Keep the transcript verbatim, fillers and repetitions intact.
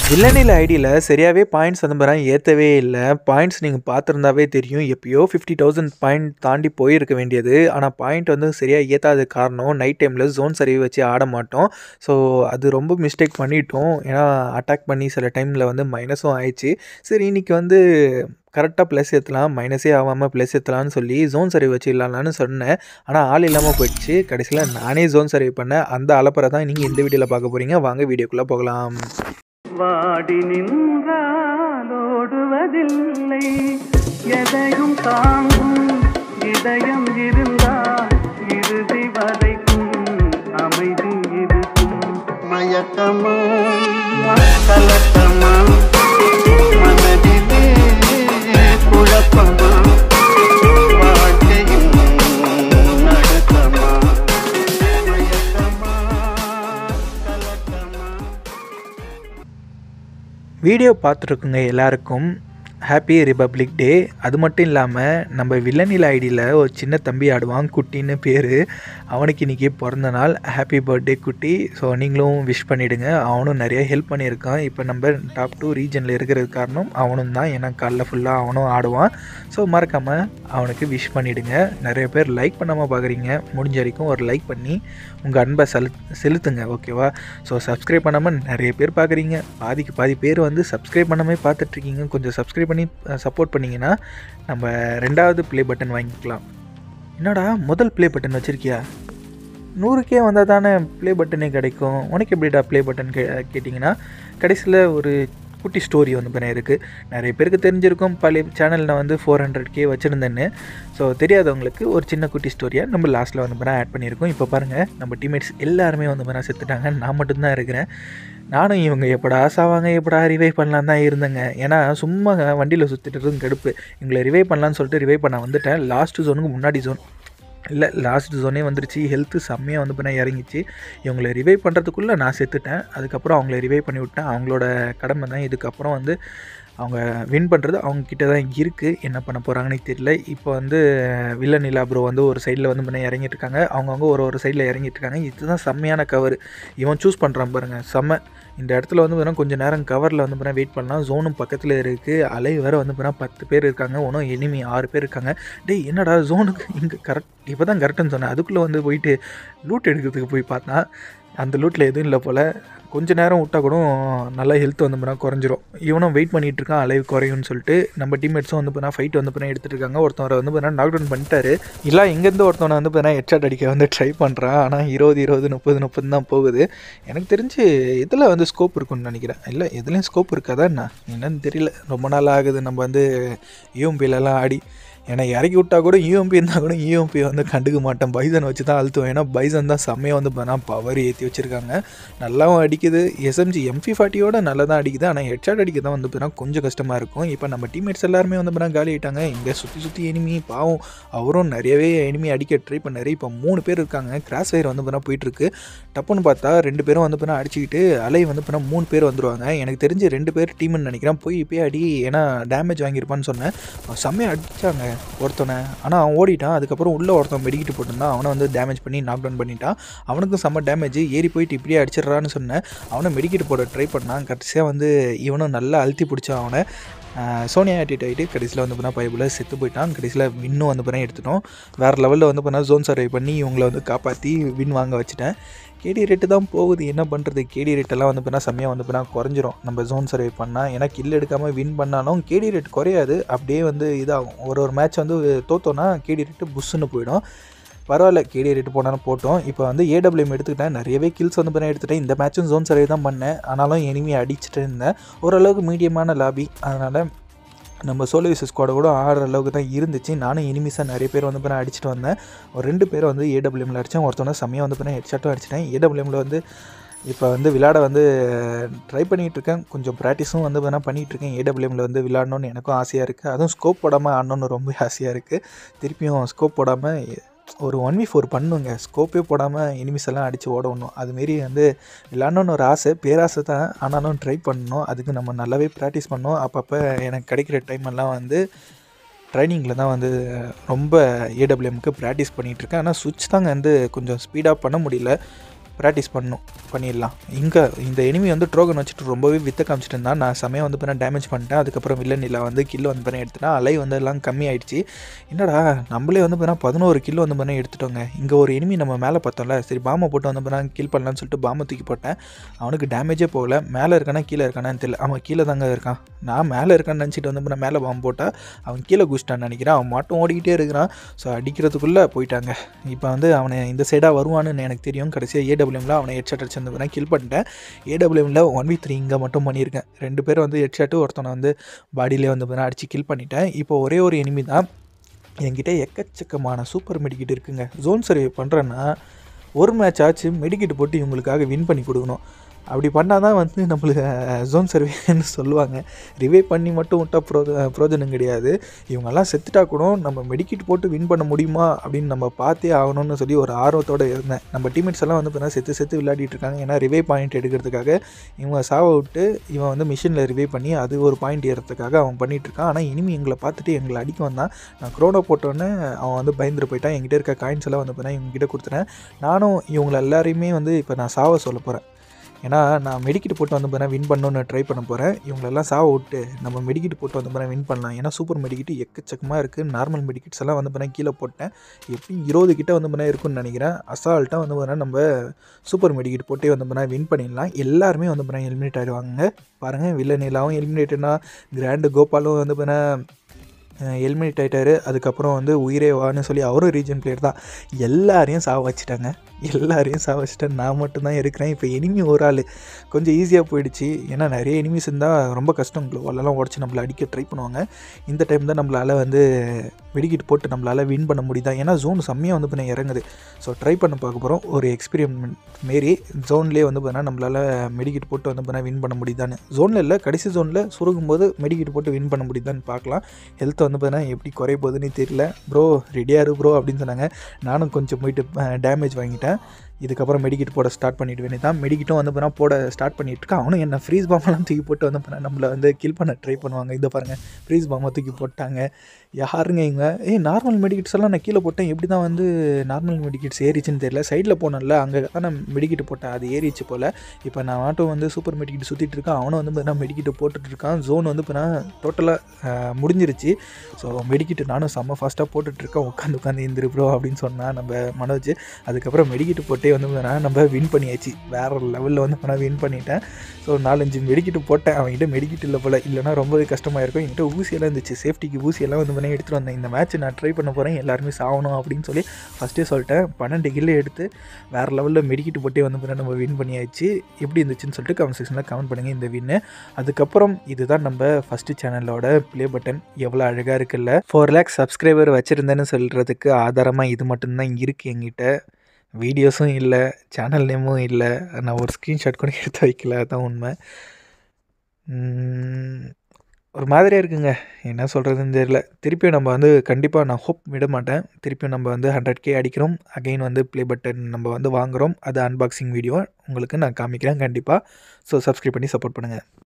வில்லனில் ஐடியில் சரியாகவே பாயிண்ட்ஸ் அந்த மாதிரி ஏற்றவே இல்லை. பாயிண்ட்ஸ் நீங்கள் பார்த்துருந்தாவே தெரியும், எப்பயோ ஃபிஃப்டி தௌசண்ட் பாயிண்ட் தாண்டி போயிருக்க வேண்டியது. ஆனால் பாயிண்ட் வந்து சரியாக ஏற்றாத காரணம் நைட் டைமில் ஜோன் சர்வே வச்சு ஆட மாட்டோம். ஸோ அது ரொம்ப மிஸ்டேக் பண்ணிட்டோம். ஏன்னா அட்டாக் பண்ணி சில டைமில் வந்து மைனஸும் ஆயிடுச்சு. சரி இன்றைக்கி வந்து கரெக்டாக ப்ளஸ் ஏற்றலாம், மைனஸே ஆகாமல் ப்ளஸ் ஏற்றலான்னு சொல்லி ஜோன் சர்வே வச்சு இல்லான்னு சொன்னேன். ஆனால் ஆள் இல்லாமல் போயிடுச்சு. கடைசியில் நானே ஜோன் சர்வே பண்ணேன். அந்த அலப்பறை தான் நீங்கள் இந்த வீடியோவில் பார்க்க போகிறீங்க. வாங்க வீடியோக்குள்ளே போகலாம். வாடி நின்றாலோடுவதில்லை, எதையும் தாங்கும் இதயம் இருந்தால் இறுதி வரைக்கும் அமைதி இருக்கும். மயக்கமா கலக்கமா மனதிலே குழப்பமா வாழ்க்கையின் நடுக்கமா மயக்கமா கலக்கமா. வீடியோ பார்த்துருக்குங்க எல்லாருக்கும் ஹாப்பி ரிபப்ளிக் டே. அது மட்டும் இல்லாமல் நம்ம வில்லனில் ஐடியில் ஒரு சின்ன தம்பி ஆடுவான், குட்டின்னு பேர். அவனுக்கு இன்றைக்கி பிறந்த நாள். ஹாப்பி பர்த்டே குட்டி. ஸோ நீங்களும் விஷ் பண்ணிவிடுங்க. அவனும் நிறைய ஹெல்ப் பண்ணியிருக்கான். இப்போ நம்ம டாப் டூ ரீஜனில் இருக்கிறது காரணம் அவனும் தான். ஏன்னா காலைல ஃபுல்லாக அவனும் ஆடுவான். ஸோ மறக்காமல் அவனுக்கு விஷ் பண்ணிவிடுங்க. நிறைய பேர் லைக் பண்ணாமல் பார்க்குறீங்க. முடிஞ்ச வரைக்கும் ஒரு லைக் பண்ணி உங்கள் அன்பை செலு செலுத்துங்க ஓகேவா. ஸோ சப்ஸ்கிரைப் பண்ணாமல் நிறைய பேர் பார்க்குறீங்க. பாதிக்கு பாதி பேர் வந்து சப்ஸ்கிரைப் பண்ணாமல் பார்த்துட்ருக்கீங்க. கொஞ்சம் சப்ஸ்கிரைப் பண்ணி சப்போர்ட் பண்ணிங்கன்னா நம்ம ரெண்டாவது ப்ளே பட்டன் வாங்கிக்கலாம். என்னடா முதல் ப்ளே பட்டன் வச்சுருக்கியா? நூறுக்கே வந்தால் தானே ப்ளே பட்டனே கிடைக்கும். உனக்கு எப்படிடா ப்ளே பட்டன் கே கேட்டிங்கன்னா கடைசியில் ஒரு குட்டி ஸ்டோரி வந்து பண்ண இருக்குது. நிறைய பேருக்கு தெரிஞ்சிருக்கும், பழைய சேனலில் வந்து ஃபோர் ஹண்ட்ரட் கே வச்சுருந்தேன்னு. ஸோ தெரியாதவங்களுக்கு ஒரு சின்ன குட்டி ஸ்டோரியாக நம்ம லாஸ்ட்டில் வந்து பண்ண ஆட் பண்ணியிருக்கோம். இப்போ பாருங்கள், நம்ம டீம்மேட்ஸ் எல்லாருமே வந்து பண்ண செத்துட்டாங்க. நான் மட்டும்தான் இருக்கிறேன். நானும் இவங்க எப்படா சாவாங்க, எப்படா ரிவைவ் பண்ணலாம் தான் இருந்தேங்க. ஏன்னா சும்மா வண்டியில் சுற்றிட்டு இருக்கும் கடுப்பு. இவங்களை ரிவைவ் பண்ணலான்னு சொல்லிட்டு ரிவைவ் பண்ண வந்துட்டேன். லாஸ்ட்டு ஜோனுக்கு முன்னாடி ஜோன் இல்லை, லாஸ்ட் ஜோனே வந்துருச்சு. ஹெல்த்து செம்மையாக வந்து பண்ண இறங்கிச்சு. இவங்களை ரிவைவ் பண்ணுறதுக்குள்ளே நான் செத்துட்டேன். அதுக்கப்புறம் அவங்கள ரிவைவ் பண்ணி விட்டேன். அவங்களோட கடமை தான். இதுக்கப்புறம் வந்து அவங்க வின் பண்ணுறது அவங்கக்கிட்ட தான் இருக்குது. என்ன பண்ண போகிறாங்கன்னு தெரியல. இப்போ வந்து வில்லன் நிலா ப்ரோ வந்து ஒரு சைடில் வந்து பண்ண இறங்கிட்டு இருக்காங்க. அவங்கவுங்க ஒரு ஒரு சைடில் இறங்கிட்டு இருக்காங்க. இதுதான் செம்மையான கவர். இவன் சூஸ் பண்ணுறான் பாருங்கள், செம்ம. இந்த இடத்துல வந்து பார்த்தீங்கன்னா கொஞ்சம் நேரம் கவரில் வந்து பார்த்தா வெயிட் பண்ணலாம். ஜோனும் பக்கத்தில் இருக்குது. அலை வேறு வந்து பார்த்தா பத்து பேர் இருக்காங்க. ஒன்றும் எனிமி ஆறு பேர் இருக்காங்க. டே என்னடா ஜோனுக்கு இங்கே கரெக்ட் இப்போ தான் கரெக்டுன்னு சொன்னேன். அதுக்குள்ளே வந்து போயிட்டு லூட் எடுக்கிறதுக்கு போய் பார்த்தா அந்த லூட்டில் எதுவும் இல்லை போல். கொஞ்சம் நேரம் விட்டால் கூட நல்லா ஹெல்த் வந்து பார்த்தா குறைஞ்சிரும். இவனும் வெயிட் பண்ணிகிட்டு இருக்கான் அலைவ் குறையும்னு சொல்லிட்டு. நம்ம டீம்மேட்ஸும் வந்து பார்த்தா ஃபைட் வந்து பார்த்தா எடுத்துகிட்டு இருக்காங்க. ஒருத்தவரை வந்து பார்த்தா நாக் டவுன் பண்ணிட்டாரு. இல்லை இங்கேருந்து ஒருத்தவனை வந்து பார்த்தா ஹெட்ஷாட் அடிக்க வந்து ட்ரை பண்ணுறான். ஆனால் இருபது இருபது முப்பது முப்பது தான் போகுது. எனக்கு தெரிஞ்சு இதில் வந்து ஸ்கோப் இருக்குன்னு நினைக்கிறேன். இல்லை எதுலேயும் ஸ்கோப் இருக்காதா என்ன என்னன்னு தெரியல. ரொம்ப நாள் ஆகுது நம்ம வந்து யூஎம்பிலலாம் ஆடி. ஏன்னா இறக்கி விட்டால் கூட யூஎம்பி இருந்தால் கூட யூஎம்பி வந்து கண்டுக்க மாட்டேன். பைசன் வச்சு தான் அழுத்துவேன். ஏன்னா பைசன் தான் செம்மையாக வந்து பண்ணால் பவர் ஏற்றி வச்சுருக்காங்க. நல்லாவும் அடிக்குது. எஸ்எம்ஜி எம்ஃபி ஃபார்ட்டியோட நல்லா தான் அடிக்குது. ஆனால் ஹெட்ஷாட் அடிக்க தான் வந்து பார்த்தா கொஞ்சம் கஷ்டமாக இருக்கும். இப்போ நம்ம டீம்மேட்ஸ் எல்லாருமே வந்து பார்த்தா காலி ஆகிட்டாங்க. இங்கே சுற்றி சுற்றி எனிமி பாவம். அவரும் நிறையவே எனிமி அடிக்க ட்ரை பண்ணார். இப்போ மூணு பேர் இருக்காங்க. கிராஸ் ஃபயர் வந்து பார்த்தா போயிட்டுருக்கு. டப்புன்னு பார்த்தா ரெண்டு பேரும் வந்து பார்த்தா அடிச்சுக்கிட்டு அலை வந்து பார்த்தா மூணு பேர் வந்துடுவாங்க. எனக்கு தெரிஞ்சு ரெண்டு பேர் டீம்னு நினைக்கிறேன். போய் இப்போயே அடி, ஏன்னா டேமேஜ் வாங்கியிருப்பான்னு சொன்னேன். செம்மையாக அடித்தாங்க ஒருத்தனை. ஆனால் அவன் ஓடிட்டான். அதுக்கப்புறம் உள்ளே ஒருத்தன் மெடிக்கிட்டு போட்டிருந்தான். அவனை வந்து டேமேஜ் பண்ணி நாக் டவுன் பண்ணிட்டான். அவனுக்கும் செம்ம டேமேஜ். ஏறி போயிட்டு இப்படியே அடிச்சிடறான்னு சொன்னேன். அவனை மெடிக்கிட்டு போட ட்ரை பண்ணான். கடைசியாக வந்து இவனும் நல்லா அழுத்தி பிடிச்சான் அவனை. சோனியா ஆட்டிட் ஆகிட்டு கடைசியில் வந்து பார்த்தா பைபிள் செத்து போயிட்டான். கடைசியில் வின்னும் வந்து பார்த்தா எடுத்துட்டோம். வேறு லெவலில் வந்து பார்த்தா ஜோன் சர்வை பண்ணி இவங்களை வந்து காப்பாற்றி வின் வாங்க வச்சுட்டேன். கேடி ரேட்டு தான் போகுது, என்ன பண்ணுறது. கேடி ரேட்டெல்லாம் வந்து பார்த்தா செம்மையாக வந்து பார்த்தா குறைஞ்சிரும் நம்ம ஜோன் சர்வை பண்ணால். ஏன்னா கில் எடுக்காமல் வின் பண்ணாலும் கேடி ரேட் குறையாது. அப்படியே வந்து இதாகும். ஒரு ஒரு மேட்ச் வந்து தோத்தோன்னா கேடி ரேட்டு புஷ்ஷுன்னு போயிடும். பரவாயில்ல, கேடி ரேட்டு போனாலும் போட்டோம். இப்போ வந்து ஏடபிள்யூஎம் எடுத்துக்கிட்டேன். நிறையவே கில்ஸ் வந்து பண்ண எடுத்துகிட்டேன். இந்த மேட்சும் ஜோன் சர்வே தான் பண்ணேன். ஆனாலும் எனிமி அடிச்சுட்டு இருந்தேன். ஓரளவுக்கு மீடியமான லாபி. அதனால் நம்ம சோலோ விசஸ் ஸ்குவாட் கூட ஆடுற அளவுக்கு தான் இருந்துச்சு. நானும் எனிமிஸாக நிறைய பேர் வந்து பண்ண அடிச்சுட்டு வந்தேன். ஒரு ரெண்டு பேர் வந்து ஏடபிள்யூஎம்மில் அடித்தேன். ஒருத்தவங்க செம்மையாக வந்து பண்ண ஹெட்ஷாட்டும் அடிச்சிட்டேன். ஏடபிள்யூஎம்மில் வந்து இப்போ வந்து விளையாட வந்து ட்ரை பண்ணிகிட்ருக்கேன். கொஞ்சம் ப்ராக்டிஸும் வந்து வேணால் பண்ணிகிட்ருக்கேன். ஏடபிள்யூஎம்மில் வந்து விளையாடணுன்னு எனக்கும் ஆசையாக இருக்குது. அதுவும் ஸ்கோப் போடாமல் ஆடணுன்னு ரொம்ப ஆசையாக இருக்குது. திருப்பியும் ஸ்கோப் போடாமல் ஒரு ஒன் வி ஃபோர் பண்ணுங்க. ஸ்கோப்பே போடாமல் எனிமிஸ் எல்லாம் அடித்து ஓடணும். அதுமாரி வந்து விளாட்ணுன்னு ஒரு ஆசை, பேராசை தான். ஆனாலும் ட்ரை பண்ணணும். அதுக்கு நம்ம நல்லாவே ப்ராக்டிஸ் பண்ணணும். அப்பப்போ எனக்கு கிடைக்கிற டைமெல்லாம் வந்து ட்ரைனிங்கில் தான் வந்து ரொம்ப ஏடபிள்யூஎம்க்கு ப்ராக்டிஸ் பண்ணிகிட்ருக்கேன். ஆனால் சுவிட்ச் தாங்க வந்து கொஞ்சம் ஸ்பீடாக பண்ண முடியல. ப்ராக்டிஸ் பண்ணணும் பண்ணிடலாம். இங்கே இந்த எனிமி வந்து ட்ரோகன் வச்சுட்டு ரொம்பவே வித்த காமிச்சிட்டு இருந்தான். நான் செமையாக வந்து பண்ண டேமேஜ் பண்ணிட்டேன். அதுக்கப்புறம் வில்லன் இல்லை வந்து கில் வந்து பண்ண எடுத்துட்டேன். அலை வந்து எல்லாம் கம்மி ஆகிடுச்சு. என்னடா நம்மளே வந்து பண்ணால் பதினோரு கில் வந்து பண்ண எடுத்துட்டோங்க. இங்கே ஒரு எனிமி நம்ம மேலே பார்த்தோம்ல, சரி பாம்பை போட்டு வந்து பண்ணால் கில் பண்ணலான்னு சொல்லிட்டு பாம்பை தூக்கி போட்டேன். அவனுக்கு டேமேஜே போகல. மேலே இருக்கானா கீழே இருக்கானான்னு தெரியல. அவன் கீழே தாங்க இருக்கான். நான் மேலே இருக்கான்னு நினச்சிட்டு வந்து பண்ண மேலே பாம்பு போட்டால் அவன் கீழே குச்சிட்டான்னு நினைக்கிறான். அவன் மட்டும் ஓடிக்கிட்டே இருக்கிறான். ஸோ அடிக்கிறதுக்குள்ளே போயிட்டாங்க. இப்போ வந்து அவனை இந்த சைடாக வருவான்னு எனக்கு தெரியும். கடைசியாக ஏடபிள்யூஎம்ல அவனை ஹெட் ஷாட் அடிச்சு வந்து கில் பண்ணிட்டேன். ஏடபிள்யூஎம்ல ஒன் வி த்ரீ இங்கே மட்டும் பண்ணியிருக்கேன். ரெண்டு பேரும் வந்து ஹெட் ஷாட்டு, ஒருத்தனை வந்து பாடியிலே வந்து அடித்து கில் பண்ணிட்டேன். இப்போ ஒரே ஒரு எனிமி தான். என்கிட்ட எக்கச்சக்கமான சூப்பர் மெடிக்கிட் இருக்குங்க. ஜோன் சர்வே பண்ணுறேன்னா ஒரு மேட்ச் ஆச்சு மெடிக்கிட் போட்டு இவங்களுக்காக வின் பண்ணி கொடுக்கணும். அப்படி பண்ணால் தான் வந்து நம்மளுக்கு ஜோன் சர்வேன்னு சொல்லுவாங்க. ரிவே பண்ணி மட்டும் விட்டால் ப்ரோ ப்ரோஜனம் கிடையாது. இவங்கெல்லாம் செத்துட்டா கூட நம்ம மெடிக்கிட் போட்டு வின் பண்ண முடியுமா அப்படின்னு நம்ம பார்த்தே ஆகணும்னு சொல்லி ஒரு ஆர்வத்தோடு இருந்தேன். நம்ம டீம்மேட்ஸ் எல்லாம் வந்து பார்த்தா செத்து செத்து விளையாடிட்டு இருக்காங்க. ஏன்னா ரிவே பாயிண்ட் எடுக்கிறதுக்காக இவங்க சாவ விட்டு இவன் வந்து மிஷினில் ரிவே பண்ணி அது ஒரு பாயிண்ட் ஏறதுக்காக அவன் பண்ணிகிட்ருக்கான். ஆனால் இனிமேல் எங்களை பார்த்துட்டு எங்களை அடிக்க வந்தான். நான் க்ரோனோ போட்டோன்னே அவன் வந்து பயந்துட்டு போயிட்டான். என்கிட்ட இருக்க காயின்ஸ் எல்லாம் வந்து பார்த்தா இவங்ககிட்ட கொடுத்துட்டேன். நானும் இவங்களை எல்லாரையுமே வந்து இப்போ நான் சாவ சொல்ல போகிறேன். ஏன்னா நான் மெடிக்கிட் போட்டு வந்து பார்த்தா வின் பண்ணணுன்னு ட்ரை பண்ண போகிறேன். இவங்களெல்லாம் சாவ விட்டு நம்ம மெடிக்கிட் போட்டு வந்து பார்த்தா வின் பண்ணலாம். ஏன்னா சூப்பர் மெடிக்கிட் எக்கச்சக்கமாக இருக்குது. நார்மல் மெடிக்கிட்ஸ் எல்லாம் வந்து பார்த்தா கீழே போட்டேன். எப்படியும் இருபது கிட்ட வந்து பார்த்தா இருக்குன்னு நினைக்கிறேன். அசால்ட்டாக வந்து பார்த்தா நம்ம சூப்பர் மெடிக்கிட் போட்டே வந்து பார்த்தா வின் பண்ணிடலாம். எல்லாருமே வந்து பார்த்தா எலிமினேட் ஆகிடுவாங்க. பாருங்கள், வில்லனிலாவும் எலிமினேட்னா கிராண்டு கோபாலும் வந்து பார்த்தா எலிமினேட் ஆகிட்டார். அதுக்கப்புறம் வந்து உயிரே வான்னு சொல்லி அவரும் ரீஜன் பிளேயர் தான். எல்லாரையும் சாவ வச்சுட்டாங்க. எல்லாரையும் சாவ வச்சுட்டேன். நான் மட்டும்தான் இருக்கிறேன். இப்போ எனிமி ஒரு ஆள் கொஞ்சம் ஈஸியாக போயிடுச்சு. ஏன்னா நிறைய எனிமிஸ் இருந்தால் ரொம்ப கஷ்டம். குளோவாலெல்லாம் உடச்சி நம்மளை அடிக்க ட்ரை பண்ணுவாங்க. இந்த டைம் தான் நம்மளால் வந்து மெடிக்கிட் போட்டு நம்மளால் வின் பண்ண முடியுதா. ஏன்னா ஜோன் செம்மையாக வந்து பண்ண இறங்குது. ஸோ ட்ரை பண்ண பார்க்க போகிறோம். ஒரு எக்ஸ்பீரியன்மெண்ட் மாரி ஜோன்லேயே வந்து பார்த்தா நம்மளால் மெடிக்கிட் போட்டு வந்து பார்த்தா வின் பண்ண முடியுதான்னு. ஜோனில் இல்லை, கடைசி ஜோனில் சுருகும் போது மெடிக்கிட் போட்டு வின் பண்ண முடியுதான்னு பார்க்கலாம். ஹெல்த்தை வந்து பார்த்தா எப்படி குறைய போகுதுன்னு தெரியல. ப்ரோ ரெடியாக இரு ப்ரோ அப்படின்னு சொன்னாங்க. நானும் கொஞ்சம் போயிட்டு டேமேஜ் வாங்கிட்டேன். இதுக்கப்புறம் மெடிக்கிட் போட ஸ்டார்ட் பண்ணிட்டு வேணே தான். மெடிக்கிட்டும் வந்து பார்த்தா போட ஸ்டார்ட் பண்ணிட்டு இருக்கான். அவனும் என்ன ஃப்ரீஸ் பாம்பெல்லாம் தூக்கி போட்டு வந்து பார்த்தா நம்மளை வந்து கில் பண்ண ட்ரை பண்ணுவாங்க. இதை பாருங்கள், ஃப்ரீஸ் பாம்பை தூக்கி போட்டாங்க. யாருங்க இவங்க? ஏய், நார்மல் மெடிக்கிட்ஸ் எல்லாம் நான் கீழே போட்டேன். எப்படி தான் வந்து நார்மல் மெடிக்கிட்ஸ் ஏறிச்சுன்னு தெரியல. சைடில் போனேன்ல, அங்கே தான் நான் மெடிக்கிட்டு போட்டேன். அது ஏறிச்சு போல். இப்போ நான் மட்டும் வந்து சூப்பர் மெடிக்கிட் சுற்றிட்டு இருக்கேன். அவனும் வந்து பார்த்தா மெடிக்கிட்டு போட்டுட்டு இருக்கான். ஜோன் வந்து பார்த்தா டோட்டலாக முடிஞ்சிருச்சு. ஸோ மெடிக்கிட்டு நானும் செம்ம ஃபாஸ்ட்டாக போட்டுட்ருக்கேன். உட்காந்து உட்காந்து எந்திரு ப்ரோ அப்படின்னு சொன்னால் நம்ம மனோஜ். அதுக்கப்புறம் மெடிக்கிட்டு போட்டே வந்து பார்த்தா நம்ம வின் பண்ணியாச்சு. வேறு லெவலில் வந்து நான் வின் பண்ணிட்டேன். ஸோ நாலஞ்சு மெடிக்கிட்டு போட்டேன். அவங்ககிட்ட மெடிக்கிட் இல்லை போல், இல்லைனா ரொம்பவே கஷ்டமாக இருக்கும். என்கிட்ட ஊசியெல்லாம் இருந்துச்சு, சேஃப்டிக்கு ஊசியெல்லாம் வந்து பண்ணி எடுத்துகிட்டு வந்தேன். இந்த மேட்ச் நான் ட்ரை பண்ண போகிறேன், எல்லாருமே சாகணும் அப்படின்னு சொல்லி ஃபஸ்ட்டே சொல்லிட்டேன். பன்னெண்டு கில்லு எடுத்து வேறு லெவலில் மெடிக்கிட்டு போட்டே வந்து பண்ண நம்ம வின் பண்ணியாச்சு. எப்படி இருந்துச்சுன்னு சொல்லிட்டு கமெண்ட் செக்ஷனில் கமெண்ட் பண்ணுங்கள் இந்த வின்னு. அதுக்கப்புறம் இதுதான் நம்ம ஃபஸ்ட்டு சேனலோட ப்ளே பட்டன். எவ்வளோ அழகாக இருக்குல்ல. ஃபோர் லேக்ஸ் சப்ஸ்கிரைபர் வச்சுருந்தேன்னு சொல்கிறதுக்கு ஆதாரமாக இது மட்டும்தான் இருக்குது என்கிட்ட. வீடியோஸும் இல்லை, சேனல் நேமும் இல்லை. நான் ஒரு ஸ்க்ரீன்ஷாட் கூட எடுத்து வைக்கல, அதான் உண்மை. ஒரு மாதிரியாக இருக்குங்க, என்ன சொல்கிறதுன்னு தெரியல. திருப்பியும் நம்ம வந்து கண்டிப்பாக நான் ஹோப் விட மாட்டேன். திருப்பியும் நம்ம வந்து ஹண்ட்ரட் கே அடிக்கிறோம். அகைன் வந்து ப்ளே பட்டன் நம்ம வந்து வாங்குகிறோம். அது அன்பாக்சிங் வீடியோ உங்களுக்கு நான் காமிக்கிறேன் கண்டிப்பாக. ஸோ சப்ஸ்கிரைப் பண்ணி சப்போர்ட் பண்ணுங்கள்.